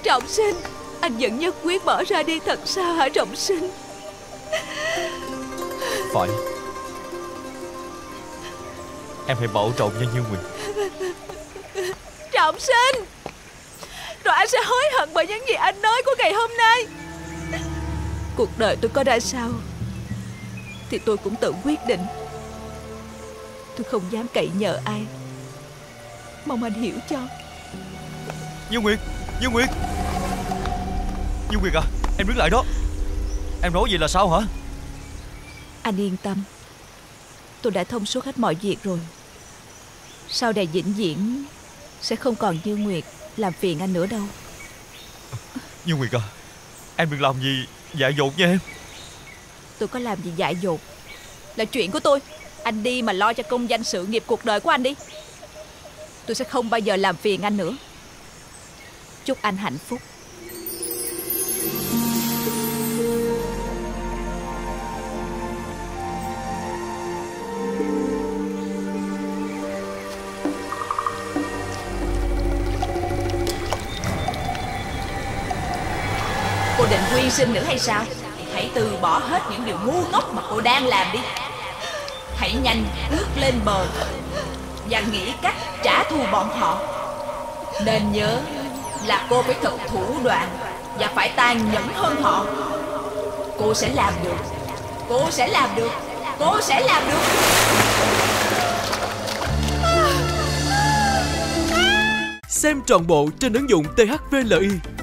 Trọng Sinh, anh vẫn nhất quyết bỏ ra đi thật sao hả Trọng Sinh? Phải. Em hãy bảo trọng nha Như Nguyệt. Trọng Sinh, rồi anh sẽ hối hận bởi những gì anh nói của ngày hôm nay. Cuộc đời tôi có ra sao thì tôi cũng tự quyết định. Tôi không dám cậy nhờ ai. Mong anh hiểu cho. Như Nguyệt, Như Nguyệt, Như Nguyệt à, em đứng lại đó. Em nói gì là sao hả? Anh yên tâm, tôi đã thông suốt hết mọi việc rồi. Sau này vĩnh viễn sẽ không còn Như Nguyệt làm phiền anh nữa đâu. Như Nguyệt à, em đừng làm gì dại dột nha em. Tôi có làm gì dại dột là chuyện của tôi. Anh đi mà lo cho công danh sự nghiệp cuộc đời của anh đi. Tôi sẽ không bao giờ làm phiền anh nữa. Chúc anh hạnh phúc. Cô định quy sinh nữa hay sao? Thì hãy từ bỏ hết những điều ngu ngốc mà cô đang làm đi. Hãy nhanh bước lên bờ và nghĩ cách trả thù bọn họ. Nên nhớ là cô phải thật thủ đoạn và phải tàn nhẫn hơn họ. Cô sẽ làm được. Cô sẽ làm được. Cô sẽ làm được. Xem trọn bộ trên ứng dụng THVLI.